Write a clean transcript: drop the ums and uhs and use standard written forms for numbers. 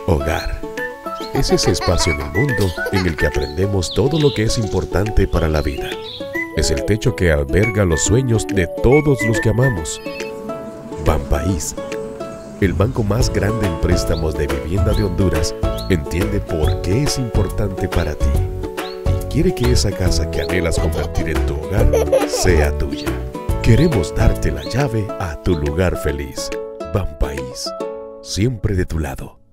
Hogar. Es ese espacio en el mundo en el que aprendemos todo lo que es importante para la vida. Es el techo que alberga los sueños de todos los que amamos. Banpaís, el banco más grande en préstamos de vivienda de Honduras, entiende por qué es importante para ti y quiere que esa casa que anhelas convertir en tu hogar sea tuya. Queremos darte la llave a tu lugar feliz. Banpaís, siempre de tu lado.